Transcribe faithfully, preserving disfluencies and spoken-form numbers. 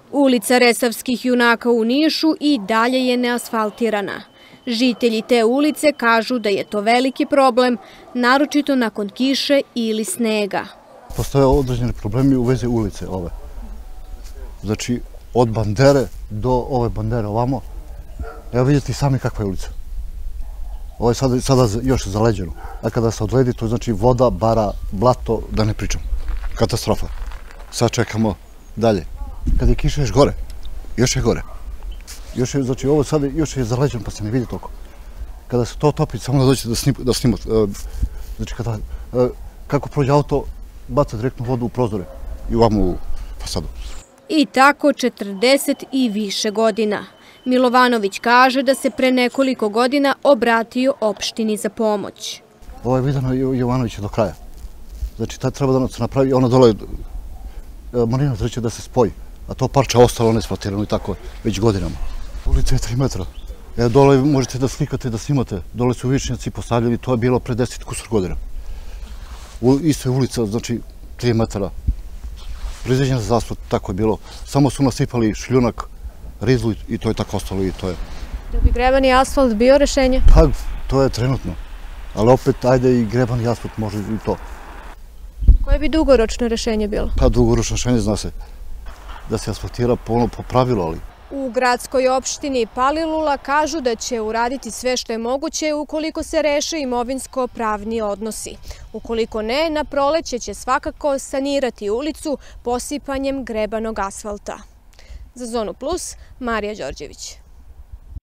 Ulica Resavskih junaka u Nišu i dalje je neasfaltirana. Žitelji te ulice kažu da je to veliki problem, naročito nakon kiše ili snega. Postoje određeni problemi u vezi ulice ove. Znači, od bandere do ove bandere ovamo, evo vidite sami kakva je ulica. Ovo je sada, sada još zaleđeno. A kada se odledi, to znači voda, bara, blato, da ne pričam. Katastrofa. Sad čekamo dalje. Kada je kiša još gore, još je gore. Još je, znači ovo sada još je zaleđeno pa se ne vidi toliko. Kada se to topi, samo da dođete da, snim, da snimate. Znači kada, kako prođe auto, baca direktno vodu u prozore i ovamo u fasadu. I tako četrdeset i više godina. Milovanović kaže da se pre nekoliko godina obratio opštini za pomoć. Ovo je vidano Jovanovića do kraja. Znači, tad treba da se napravi, ono dole, Marina treće da se spoji, a to parče ostalo neasfaltirano i tako već godinama. Ulica je tri metra. Evo dole možete da slikate, da snimate. Dole su vičnjaci postavljeni, to je bilo pre deset kusur godina. Isto je ulica, znači, tri metara. Prizeđena za asfalt, tako je bilo. Samo su nasipali šljunak, rizlu i to je tako ostalo i to je. Da bi grebani asfalt bio rešenje? Pa, to je trenutno. Ali opet, ajde i grebani asfalt može i to. Koje bi dugoročno rešenje bilo? Pa, dugoročno rešenje zna se da se asfaltira po, po pravilu, ali... U gradskoj opštini Palilula kažu da će uraditi sve što je moguće ukoliko se reše imovinsko-pravni odnosi. Ukoliko ne, na proleće će svakako sanirati ulicu posipanjem grebanog asfalta. Za Zonu Plus, Marija Đorđević.